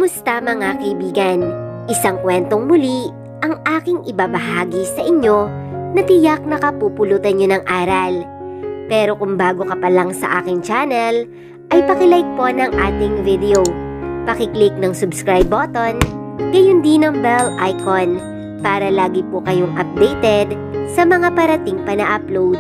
Kumusta mga kaibigan? Isang kwentong muli ang aking ibabahagi sa inyo na tiyak na kapupulutan nyo ng aral. Pero kung bago ka pa lang sa aking channel, ay pakilike po ng ating video. Pakiclick ng subscribe button, gayon din ang bell icon para lagi po kayong updated sa mga parating pa na upload.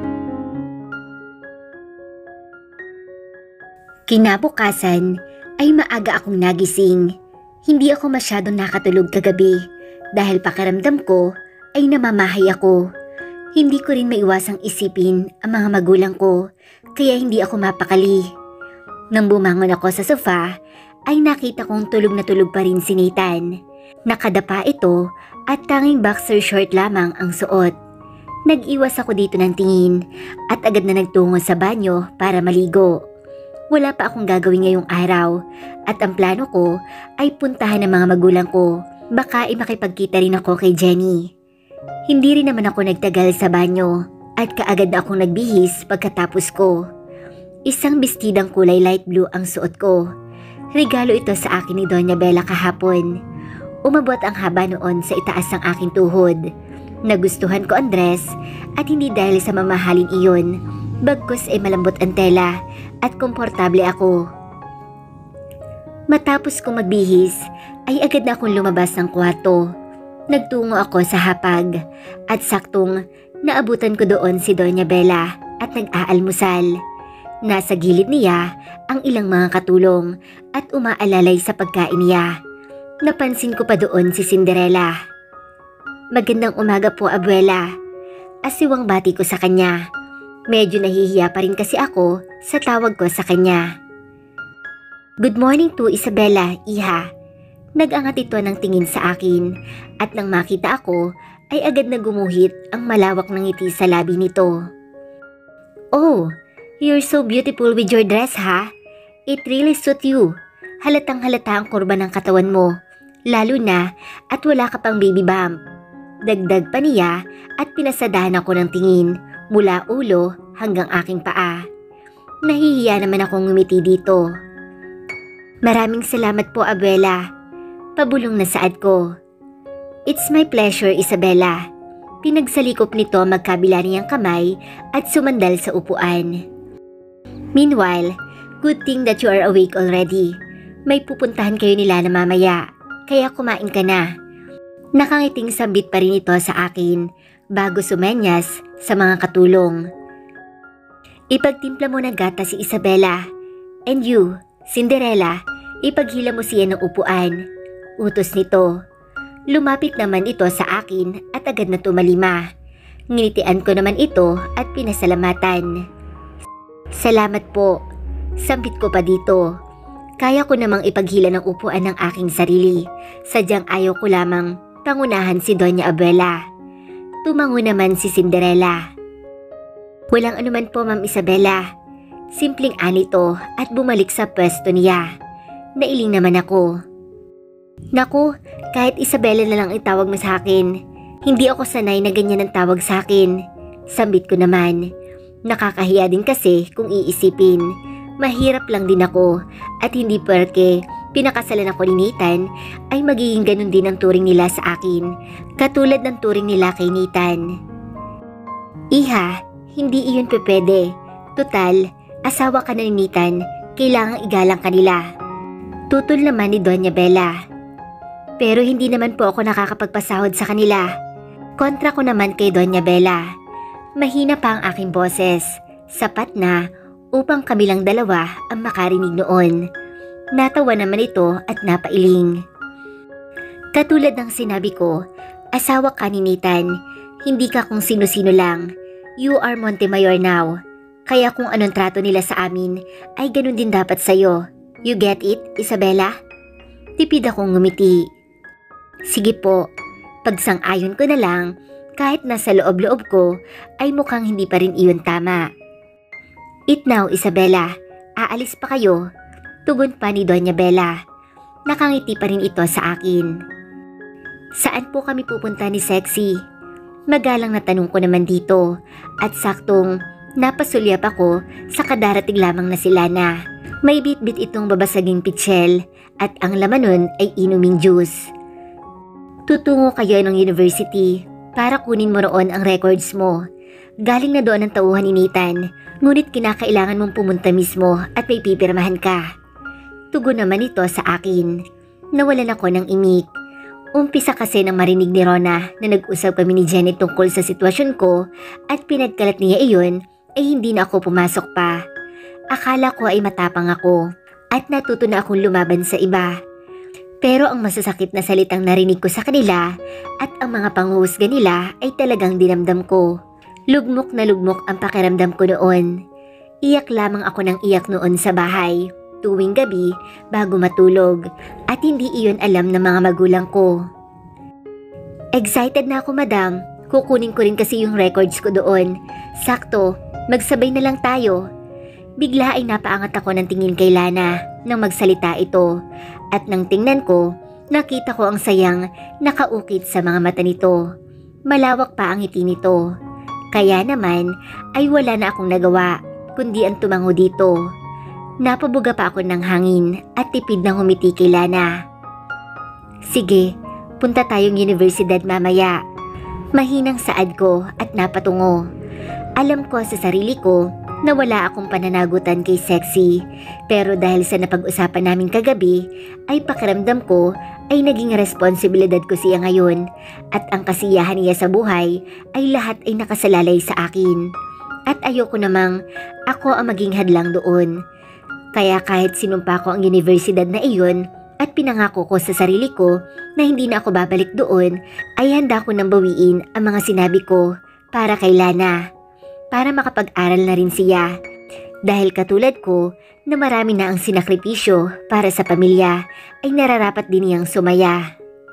Kinabukasan ay maaga akong nagising. Hindi ako masyadong nakatulog kagabi dahil pakiramdam ko ay namamahay ako. Hindi ko rin maiwasang isipin ang mga magulang ko kaya hindi ako mapakali. Nang bumangon ako sa sofa ay nakita kong tulog na tulog pa rin si Nathan. Nakadapa ito at tanging boxer short lamang ang suot. Nag-iwas ako dito ng tingin at agad na nagtungo sa banyo para maligo. Wala pa akong gagawin ngayong araw at ang plano ko ay puntahan ng mga magulang ko. Baka ay makipagkita rin ako kay Jenny. Hindi rin naman ako nagtagal sa banyo at kaagad na akong nagbihis pagkatapos ko. Isang bestidang kulay light blue ang suot ko. Regalo ito sa akin ni Doña Bella kahapon. Umabot ang haba noon sa itaas ng aking tuhod. Nagustuhan ko ang dress at hindi dahil sa mamahalin iyon. Bagkus ay malambot ang tela at komportable ako. Matapos kong magbihis ay agad na akong lumabas ng kwarto. Nagtungo ako sa hapag at saktong naabutan ko doon si Doña Bella at nag-aalmusal. Nasa gilid niya ang ilang mga katulong at umaalalay sa pagkain niya. Napansin ko pa doon si Cinderella. "Magandang umaga po, abuela." Asiwang bati ko sa kanya. Medyo nahihiya pa rin kasi ako sa tawag ko sa kanya. "Good morning to Isabella, iha." Nag-angat ito ng tingin sa akin at nang makita ako ay agad na gumuhit ang malawak ng ngiti sa labi nito. "Oh, you're so beautiful with your dress, ha? It really suits you. Halatang halata ang kurba ng katawan mo, lalo na at wala ka pang baby bump." Dagdag pa niya at pinasadahan ako ng tingin mula ulo hanggang aking paa. Nahihiya naman akong ngumiti dito. "Maraming salamat po, abuela." Pabulong na saad ko. "It's my pleasure, Isabella." Pinagsalikop nito magkabila niyang kamay at sumandal sa upuan. "Meanwhile, good thing that you are awake already. May pupuntahan kayo nila na mamaya, kaya kumain ka na." Nakangiting sambit pa rin ito sa akin bago sumenyas sa mga katulong. "Ipagtimpla mo ng gatas si Isabella. And you, Cinderella, ipaghila mo siya ng upuan." Utos nito. Lumapit naman ito sa akin at agad na tumalima. Nginitian ko naman ito at pinasalamatan. "Salamat po." Sambit ko pa dito. Kaya ko namang ipaghila ng upuan ng aking sarili. Sadyang ayaw ko lamang pangunahan si Doña Abuela. Tumango naman si Cinderella. "Walang anuman po, Ma'am Isabella." Simpleng anito at bumalik sa pwesto niya. Nailing naman ako. "Naku, kahit Isabella na lang itawag mo sa akin. Hindi ako sanay na ganyan ang tawag sa akin." Sambit ko naman. Nakakahiya din kasi kung iisipin. Mahirap lang din ako at hindi porke pinakasalan ako ni Nathan ay magiging ganun din ang turing nila sa akin. Katulad ng turing nila kay Nathan. "Iha, hindi iyon pwede. Total, asawa ka na ni Nathan, kailangang igalang kanila." Tutol naman ni Doña Bella. "Pero hindi naman po ako nakakapagpasahod sa kanila." Kontra ko naman kay Doña Bella. Mahina pa ang aking boses. Sapat na upang kamilang dalawa ang makarinig noon. Natawa naman ito at napailing. "Katulad ng sinabi ko, asawa ka ni Nathan. Hindi ka kung sino-sino lang. You are Montemayor now. Kaya kung anong trato nila sa amin ay ganun din dapat sa'yo. You get it, Isabella?" Tipid akong ngumiti. "Sige po." Pagsang-ayon ko na lang kahit nasa loob-loob ko ay mukhang hindi pa rin iyon tama. "Eat now, Isabella. Aalis pa kayo?" Tugon pa ni Doña Bella. Nakangiti pa rin ito sa akin. "Saan po kami pupunta ni Sexy?" Magalang na tanong ko naman dito at saktong napasulyap ako sa kadarating lamang na sila na. May bit-bit itong babasaging pitsyel at ang laman nun ay inuming juice. Tutungo kayo ng university para kunin mo roon ang records mo. Galing na doon ang tauhan ni Nathan, ngunit kinakailangan mong pumunta mismo at may pipirmahan ka. Tugon naman ito sa akin. Nawalan ako ng imik. Umpisa kasi nang marinig ni Rona na nag-usap kami ni Jenny tungkol sa sitwasyon ko at pinagkalat niya iyon ay hindi na ako pumasok pa. Akala ko ay matapang ako at natuto na akong lumaban sa iba. Pero ang masasakit na salitang narinig ko sa kanila at ang mga panghuhusga nila ay talagang dinamdam ko. Lugmok na lugmok ang pakiramdam ko noon. Iyak lamang ako ng iyak noon sa bahay tuwing gabi bago matulog at hindi iyon alam ng mga magulang ko. Excited na ako, madam. Kukunin ko rin kasi yung records ko doon. Sakto, magsabay na lang tayo. Bigla ay napaangat ako ng tingin kay Lana nang magsalita ito at nang tingnan ko, nakita ko ang sayang nakaukit sa mga mata nito. Malawak pa ang ngiti nito. Kaya naman ay wala na akong nagawa kundi ang tumango dito. Napabuga pa ako ng hangin at tipid ng humiti kay Lana. Sige, punta tayong universidad mamaya. Mahinang saad ko at napatungo. Alam ko sa sarili ko na wala akong pananagutan kay Sexy, pero dahil sa napag-usapan namin kagabi ay pakiramdam ko ay naging responsibilidad ko siya ngayon at ang kasiyahan niya sa buhay ay lahat ay nakasalalay sa akin. At ayoko namang ako ang maging hadlang doon. Kaya kahit sinumpa ko ang universidad na iyon at pinangako ko sa sarili ko na hindi na ako babalik doon, ay handa ko nang bawiin ang mga sinabi ko para kay Lana. Para makapag-aral na rin siya. Dahil katulad ko na marami na ang sinakripisyo para sa pamilya, ay nararapat din niyang sumaya.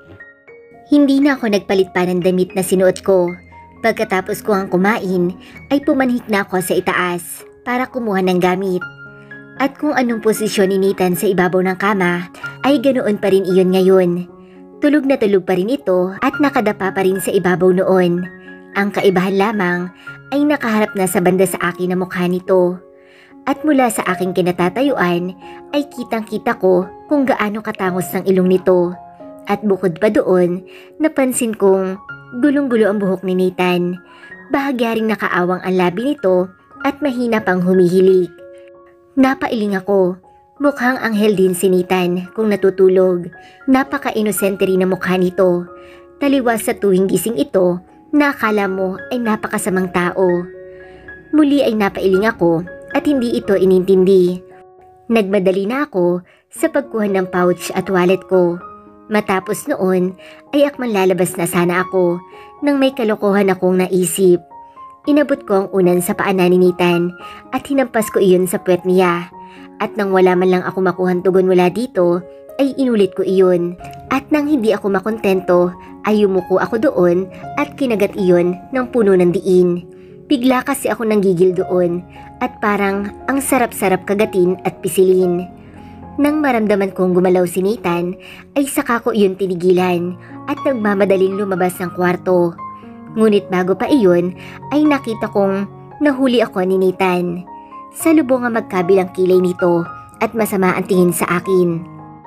Hindi na ako nagpalit pa ng damit na sinuot ko. Pagkatapos ko ang kumain, ay pumanhik na ako sa itaas para kumuha ng gamit. At kung anong posisyon ni Nathan sa ibabaw ng kama, ay ganoon pa rin iyon ngayon. Tulog na tulog pa rin ito at nakadapa pa rin sa ibabaw noon. Ang kaibahan lamang ay nakaharap na sa banda sa akin na mukha nito. At mula sa aking kinatatayuan ay kitang-kita ko kung gaano katangos ng ilong nito. At bukod pa doon, napansin kong gulong-gulo ang buhok ni Nathan. Bahagya ring nakaawang ang labi nito at mahina pang humihilik. Napailing ako. Mukhang anghel din si Nathan kung natutulog. Napaka-inosente rin ang mukha nito. Taliwas sa tuwing gising ito na akala mo ay napakasamang tao. Muli ay napailing ako at hindi ito inintindi. Nagmadali na ako sa pagkuha ng pouch at wallet ko. Matapos noon ay akmang lalabas na sana ako nang may kalokohan akong naisip. Inabot ko ang unan sa paanan ni Nathan at hinampas ko iyon sa puwet niya. At nang wala man lang ako makuhang tugon mula dito, ay inulit ko iyon. At nang hindi ako makontento, ay yumuko ako doon at kinagat iyon ng puno ng diin. Bigla kasi ako nanggigil doon at parang ang sarap-sarap kagatin at pisilin. Nang maramdaman kong gumalaw si Nathan, ay saka ko iyon tinigilan at nagmamadaling lumabas ng kwarto. Ngunit bago pa iyon ay nakita kong nahuli ako ni Nathan. Salubong ang magkabilang kilay nito at masama ang tingin sa akin.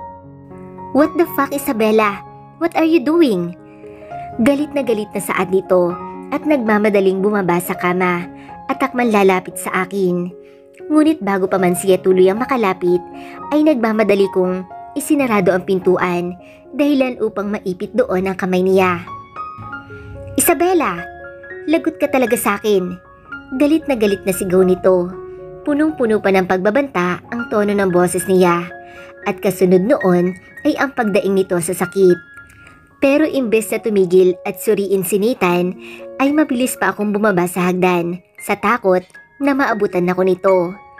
"What the fuck, Isabella? What are you doing?" Galit na saad nito at nagmamadaling bumaba sa kama at akman lalapit sa akin. Ngunit bago pa man siya tuluyang makalapit ay nagmamadali kong isinarado ang pintuan dahilan upang maipit doon ang kamay niya. "Isabella, lagot ka talaga sa akin." Galit na sigaw nito. Punong-puno pa ng pagbabanta ang tono ng boses niya. At kasunod noon ay ang pagdaing nito sa sakit. Pero imbes na tumigil at suriin si Nathan, ay mabilis pa akong bumaba sa hagdan sa takot na maabutan ako nito.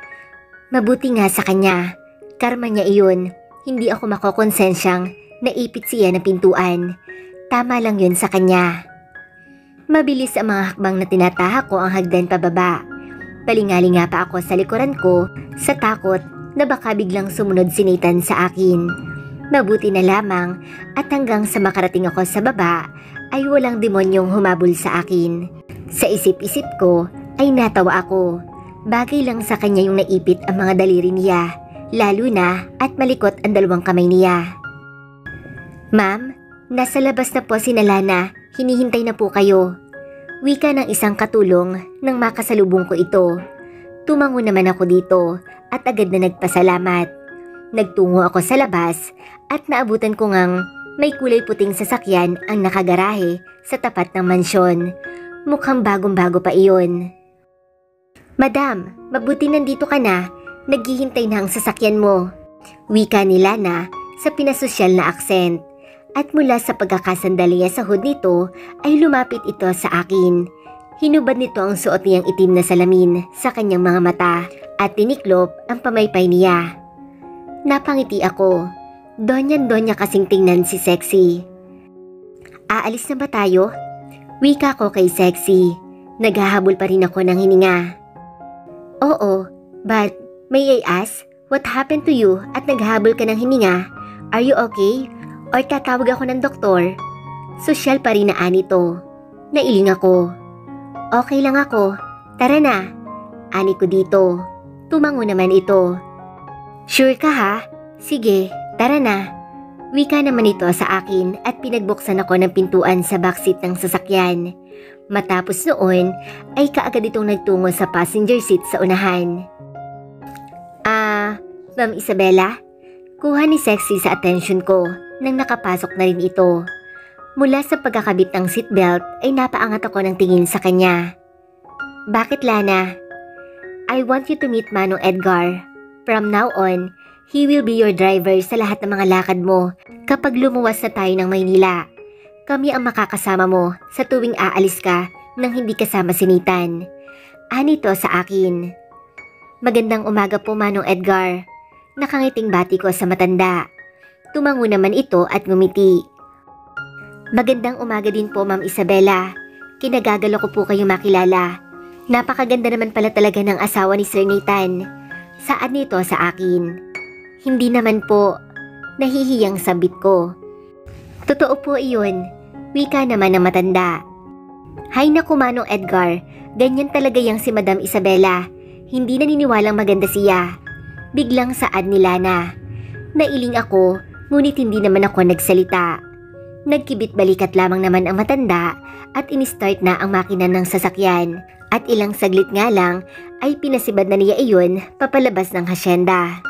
Mabuti nga sa kanya. Karma niya iyon. Hindi ako makokonsensyang naipit siya ng pintuan. Tama lang yun sa kanya. Mabilis ang mga hakbang na tinatahak ko ang hagdan pababa. Palingalinga pa ako sa likuran ko sa takot na baka biglang sumunod si Nathan sa akin. Mabuti na lamang at hanggang sa makarating ako sa baba ay walang demonyong humabol sa akin. Sa isip-isip ko ay natawa ako. Bagay lang sa kanya yung naipit ang mga daliri niya lalo na at malikot ang dalawang kamay niya. Ma'am, nasa labas na po si Lana, hinihintay na po kayo. Wika ng isang katulong nang makasalubong ko ito. Tumango naman ako dito at agad na nagpasalamat. Nagtungo ako sa labas at naabutan ko ngang may kulay puting sasakyan ang nakagarahe sa tapat ng mansyon. Mukhang bagong-bago pa iyon. Madam, mabuti nandito ka na. Naghihintay na ang sasakyan mo. Wika ni Lana sa pinasosyal na aksent. At mula sa pagkakasandali sa hood nito ay lumapit ito sa akin. Hinubad nito ang suot niyang itim na salamin sa kanyang mga mata at tiniklop ang pamaypay niya. Napangiti ako. Donya kasing tingnan si Sexy. Aalis na ba tayo? Wika ko kay Sexy. Naghahabol pa rin ako ng hininga. Oo, but may I ask, what happened to you at naghahabol ka ng hininga? Are you okay? Or tatawag ako ng doktor? Sosyal pa rin na anito. Nailing ako. Okay lang ako. Tara na. Ani ko dito. Tumango naman ito. Sure ka ha? Sige, tara na. Wika naman ito sa akin at pinagbuksan ako ng pintuan sa backseat ng sasakyan. Matapos noon ay kaagad itong nagtungo sa passenger seat sa unahan. Ma'am Isabella? Kuha ni Sexy sa attention ko nang nakapasok na rin ito. Mula sa pagkakabit ng seatbelt ay napaangat ako ng tingin sa kanya. Bakit Lana? I want you to meet Manong Edgar. From now on, he will be your driver sa lahat ng mga lakad mo kapag lumuwas na tayo ng Maynila. Kami ang makakasama mo sa tuwing aalis ka nang hindi kasama si Nathan. Anito sa akin. Magandang umaga po Manong Edgar. Nakangiting bati ko sa matanda. Tumango naman ito at ngumiti. Magandang umaga din po Ma'am Isabella. Kinagagalo ko po kayo makilala. Napakaganda naman pala talaga ng asawa ni Sir Nathan. Saan nito sa akin? Hindi naman po. Nahihiyang sabit ko. Totoo po iyon. Wika naman ng matanda. Hay naku Manong Edgar. Ganyan talaga yang si Madam Isabella. Hindi naniniwalang maganda siya. Biglang saad ni Lana. Nailing ako, ngunit hindi naman ako nagsalita. Nagkibit balikat lamang naman ang matanda at in-start na ang makina ng sasakyan. At ilang saglit nga lang ay pinasibad na niya iyon papalabas ng hasyenda.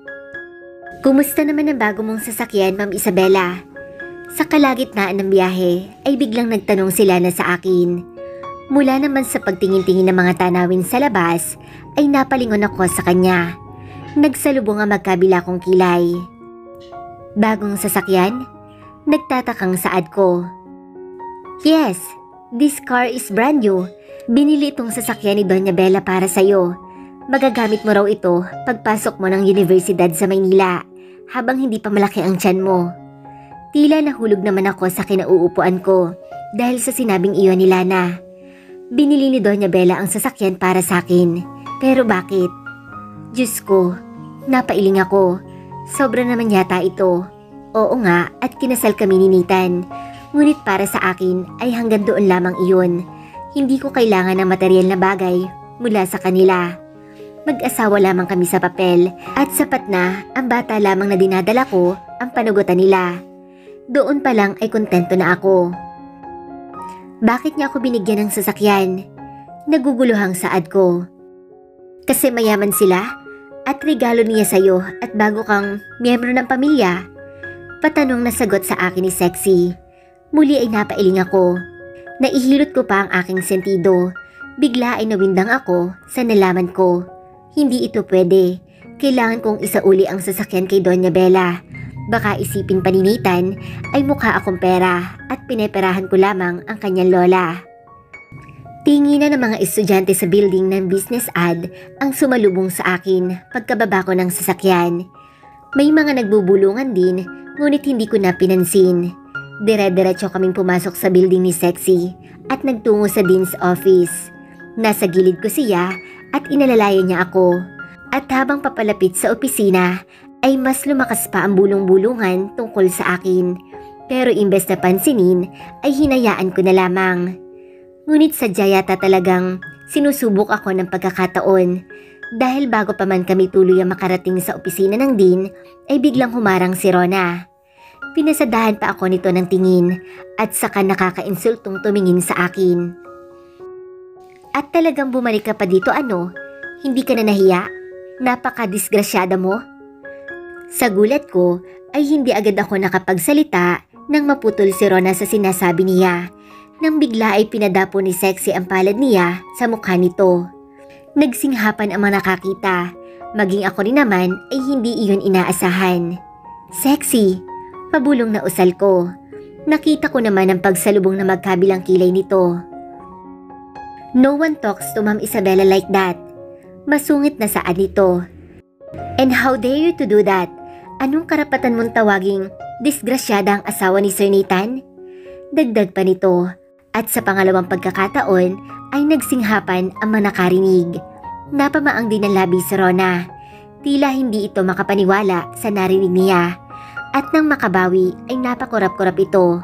Kumusta naman ang bago mong sasakyan, Ma'am Isabella? Sa kalagitnaan ng biyahe ay biglang nagtanong si Lana sa akin. Mula naman sa pagtingin-tingin ng mga tanawin sa labas ay napalingon ako sa kanya. Nagsalubong ang magkabila kong kilay. Bagong sasakyan? Nagtatakang saad ko. Yes, this car is brand new. Binili itong sasakyan ni Doña Bella para sa'yo. Magagamit mo raw ito pagpasok mo ng universidad sa Maynila habang hindi pa malaki ang tiyan mo. Tila nahulog naman ako sa kinauupuan ko dahil sa sinabing iyon ni Lana. Binili ni Doña Bella ang sasakyan para sa akin. Pero bakit? Diyos ko, napailing ako. Sobra naman yata ito. Oo nga at kinasal kami ni Nathan. Ngunit para sa akin ay hanggang doon lamang iyon. Hindi ko kailangan ng material na bagay mula sa kanila. Mag-asawa lamang kami sa papel at sapat na ang bata lamang na dinadala ko ang panugutan nila. Doon pa lang ay kontento na ako. Bakit niya ako binigyan ng sasakyan? Naguguluhang saad ko. Kasi mayaman sila at regalo niya sa'yo at bago kang miyembro ng pamilya. Patanong na sagot sa akin ni Sexy. Muli ay napailing ako. Naihilot ko pa ang aking sentido. Bigla ay nawindang ako sa nalaman ko. Hindi ito pwede. Kailangan kong isauli ang sasakyan kay Doña Bella. Baka isipin pa ni Nathan ay mukha akong pera at pineperahan ko lamang ang kanyang lola. Tinginan ng mga estudyante sa building ng business ad ang sumalubong sa akin pagkababa ko ng sasakyan. May mga nagbubulungan din ngunit hindi ko na pinansin. Dire-diretso kaming pumasok sa building ni Sexy at nagtungo sa dean's office. Nasa gilid ko siya at inalalayan niya ako. At habang papalapit sa opisina ay mas lumakas pa ang bulong-bulungan tungkol sa akin. Pero imbes na pansinin ay hinayaan ko na lamang. Ngunit sadya yata talagang sinusubok ako ng pagkakataon. Dahil bago pa man kami tuluyang makarating sa opisina ng Dean, ay biglang humarang si Rona. Pinasadahan pa ako nito ng tingin at saka nakakainsultong tumingin sa akin. At talagang bumalik ka pa dito ano? Hindi ka na nahiya? Napaka-disgrasyada mo? Sa gulat ko ay hindi agad ako nakapagsalita nang maputol si Rona sa sinasabi niya. Nang bigla ay pinadapo ni Sexy ang palad niya sa mukha nito. Nagsinghapan ang mga nakakita. Maging ako rin naman ay hindi iyon inaasahan. Sexy, pabulong na usal ko. Nakita ko naman ang pagsalubong na magkabilang kilay nito. No one talks to Ma'am Isabella like that. Masungit na saad nito. And how dare you to do that? Anong karapatan mong tawaging disgrasyada ang asawa ni Sir Nathan? Dagdag pa nito. At sa pangalawang pagkakataon ay nagsinghapan ang mga nakarinig. Napamaang din ang labi si Rona. Tila hindi ito makapaniwala sa narinig niya. At nang makabawi ay napakurap-kurap ito.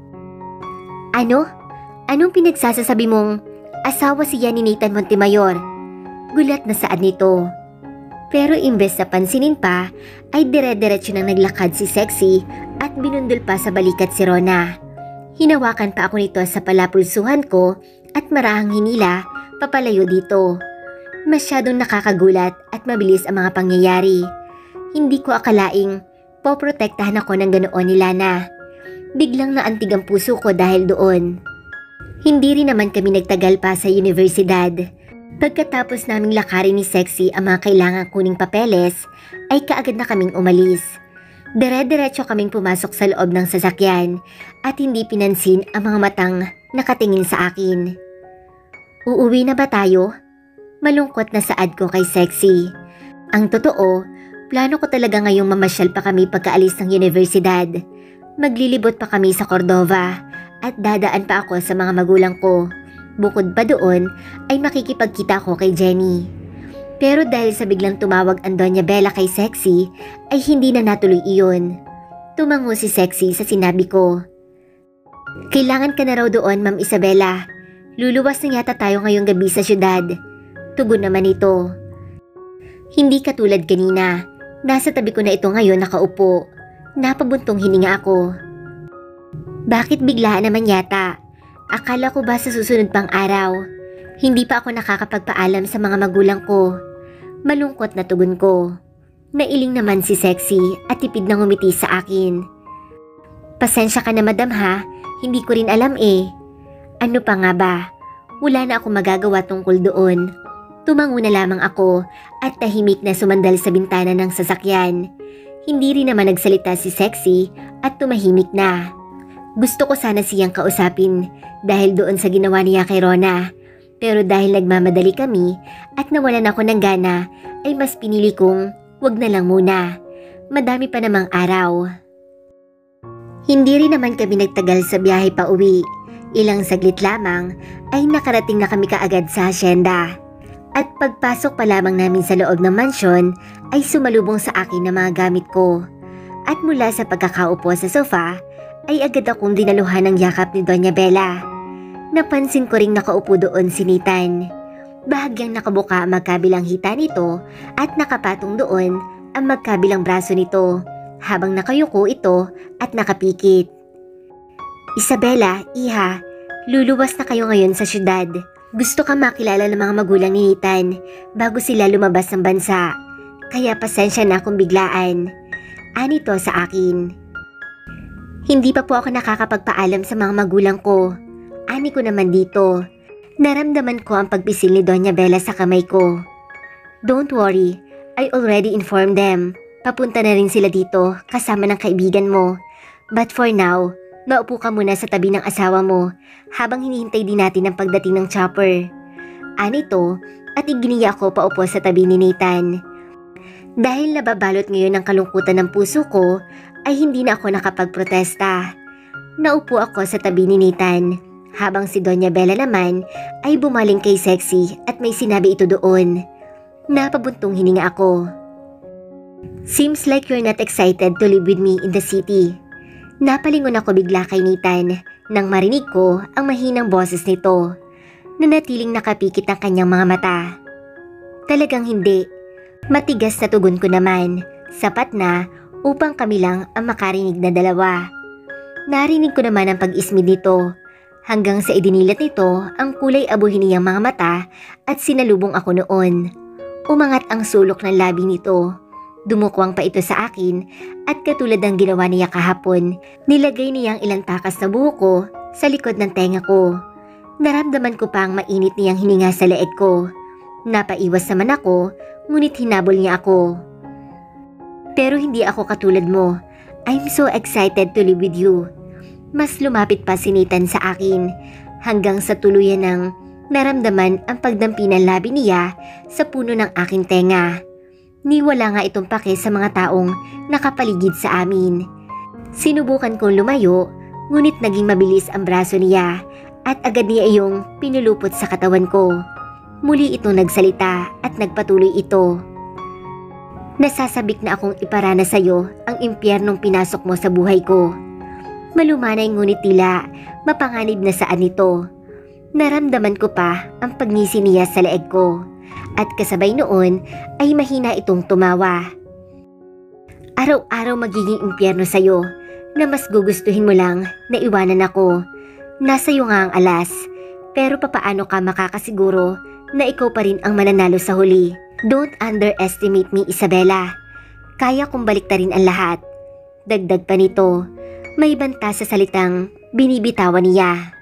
Ano? Anong pinagsasasabi mong asawa siya ni Nathan Montemayor? Gulat na saad nito. Pero imbes na pansinin pa, ay dire-diretso nang naglakad si Sexy at binundol pa sa balikat si Rona. Hinawakan pa ako nito sa palapulsuhan ko at marahang hinila papalayo dito. Masyadong nakakagulat at mabilis ang mga pangyayari. Hindi ko akalaing poprotektahan ako ng ganoon ni Lana. Biglang naantig ang puso ko dahil doon. Hindi rin naman kami nagtagal pa sa universidad. Pagkatapos naming lakarin ni Sexy ang mga kailangang kuning papeles, ay kaagad na kaming umalis. Dire-diretso kaming pumasok sa loob ng sasakyan at hindi pinansin ang mga matang nakatingin sa akin. Uuwi na ba tayo? Malungkot na saad ko kay Sexy. Ang totoo, plano ko talaga ngayong mamasyal pa kami pagkaalis ng universidad. Maglilibot pa kami sa Cordova at dadaan pa ako sa mga magulang ko. Bukod pa doon ay makikipagkita ko kay Jenny. Pero dahil sa biglang tumawag ang Doña Bella kay Sexy ay hindi na natuloy iyon. Tumango si Sexy sa sinabi ko. Kailangan ka na raw doon, Ma'am Isabella. Luluwas na yata tayo ngayong gabi sa syudad. Tugon naman ito. Hindi katulad kanina. Nasa tabi ko na ito ngayon nakaupo. Napabuntong hininga ako. Bakit biglaan naman yata? Akala ko ba sa susunod pang araw? Hindi pa ako nakakapagpaalam sa mga magulang ko. Malungkot na tugon ko. Nailing naman si Sexy at tipid na ngumiti sa akin. Pasensya ka na madam ha, hindi ko rin alam eh. Ano pa nga ba? Wala na akong magagawa tungkol doon. Tumango na lamang ako at tahimik na sumandal sa bintana ng sasakyan. Hindi rin naman nagsalita si Sexy at tumahimik na. Gusto ko sana siyang kausapin dahil doon sa ginawa niya kay Rona. Pero dahil nagmamadali kami at nawalan ako ng gana, ay mas pinili kong wag na lang muna. Madami pa namang araw. Hindi rin naman kami nagtagal sa biyahe pa uwi. Ilang saglit lamang ay nakarating na kami kaagad sa hasyenda. At pagpasok pa lamang namin sa loob ng mansyon ay sumalubong sa akin ang mga gamit ko. At mula sa pagkakaupo sa sofa ay agad akong dinaluhan ng yakap ni Doña Bella. Napansin ko ring nakaupo doon si Nathan. Bahagyang nakabuka ang magkabilang hita nito at nakapatong doon ang magkabilang braso nito habang nakayuko ito at nakapikit. Isabella, iha, luluwas na kayo ngayon sa syudad. Gusto ka makilala ng mga magulang ni Nathan bago sila lumabas ng bansa. Kaya pasensya na kung biglaan. Anito sa akin. Hindi pa po ako nakakapagpaalam sa mga magulang ko. Ani ko naman dito. Naramdaman ko ang pagpisil ni Doña Bella sa kamay ko. Don't worry, I already informed them. Papunta na rin sila dito kasama ng kaibigan mo. But for now, maupo ka muna sa tabi ng asawa mo habang hinihintay din natin ang pagdating ng chopper. Anito at iginiya ko paupo sa tabi ni Nathan. Dahil nababalot ngayon ng kalungkutan ng puso ko, ay hindi na ako nakapagprotesta. Naupo ako sa tabi ni Nathan. Habang si Doña Bella naman ay bumaling kay Sexy at may sinabi ito doon. Napabuntong hininga ako. Seems like you're not excited to live with me in the city. Napalingon ako bigla kay Nathan nang marinig ko ang mahinang boses nito. Nanatiling nakapikit ang kanyang mga mata. Talagang hindi. Matigas na tugon ko naman. Sapat na upang kami lang ang makarinig na dalawa. Narinig ko naman ang pag-ismid nito. Hanggang sa idinilat nito ang kulay abuhin niyang mga mata at sinalubong ako noon. Umangat ang sulok ng labi nito. Dumukwang pa ito sa akin at katulad ng ginawa niya kahapon, nilagay niyang ilang takas na buhok ko sa likod ng tenga ko. Naramdaman ko pa ang mainit niyang hininga sa leeg ko. Napaiwas naman ako, ngunit hinabol niya ako. Pero hindi ako katulad mo. I'm so excited to live with you. Mas lumapit pa si Nathan sa akin hanggang sa tuluyan ng naramdaman ang pagdampi ng labi niya sa puno ng aking tenga. Niwala nga itong pake sa mga taong nakapaligid sa amin. Sinubukan kong lumayo, ngunit naging mabilis ang braso niya at agad niya iyong pinulupot sa katawan ko. Muli itong nagsalita at nagpatuloy ito. Nasasabik na akong iparana sa iyo ang impyernong pinasok mo sa buhay ko. Malumanay ngunit tila mapanganib na saan ito. Naramdaman ko pa ang pagngisi niya sa leeg ko at kasabay noon ay mahina itong tumawa. Araw-araw magiging impyerno sa iyo na mas gugustuhin mo lang na iwanan ako. Nasa iyo nga ang alas, pero papaano ka makakasiguro na ikaw pa rin ang mananalo sa huli? Don't underestimate me, Isabela. Kaya kong baliktarin ang lahat. Dagdag pa nito, may banta sa salitang binibitawan niya.